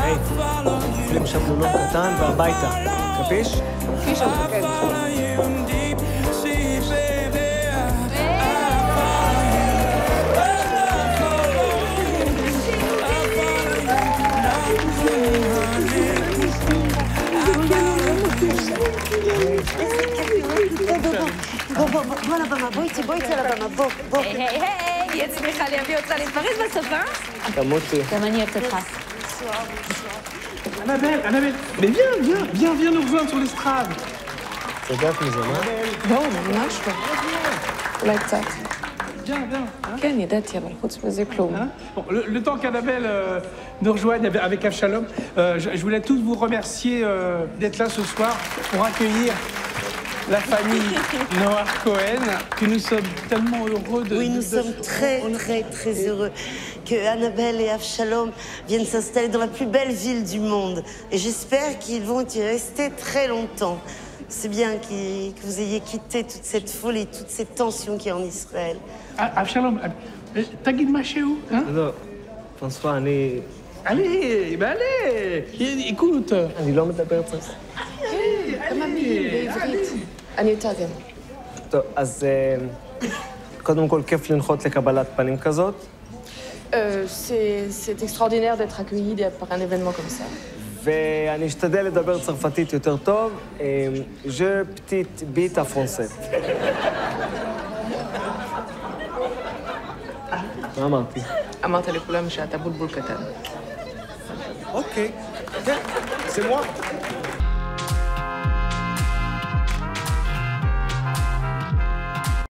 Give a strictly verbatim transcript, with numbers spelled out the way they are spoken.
היי, אוכלים שבלולון קטן והביתה. קפיש? כפי שאתה, כן. בוא, בוא, בוא, בוא לבמה, בוא איתי, בוא איתי על הבמה, בוא, בוא. היי, היי, היי, היא הצליחה להביא אותך להתפרס בסוף, אה? תמותי. גם אני אוהבת אותך. Annabelle, Annabelle, mais viens, viens, viens, viens nous rejoindre sur l'estrade. את יודעת מזה, מה? לא, ממש לא. אולי קצת. Viens, viens. כן, ידעתי, אבל חוץ מזה כלום. Bon, le, le temps qu'Annabelle euh, nous rejoigne avec, avec Avshalom, euh, je, je voulais tous vous remercier euh, d'être là ce soir pour accueillir la famille Noah Cohen, que nous sommes tellement heureux de... Oui, nous de, de... sommes très, très, très heureux que Annabelle et Avshalom viennent s'installer dans la plus belle ville du monde. Et j'espère qu'ils vont y rester très longtemps. C'est bien qu que vous ayez quitté toute cette folie, toute cette tension qui est en Israël. Ah, Avshalom, t'as ma chez où, hein? לא, פרנסואה, אני... Allez, ben allez, écoute. אני לא מדבר צרפתית. כמה מילים בעברית. אני אתרגם. טוב, אז אה, קודם כל כיף לנחות לקבלת פנים כזאת. Euh, c'est c'est extraordinaire d'être accueilli par un événement comme ça. ואני אשתדל לדבר צרפתית יותר טוב. Je petite bite à français. מה אמרתי? אמרת לכולם שאתה בולבול קטן. אוקיי, כן, זה moi.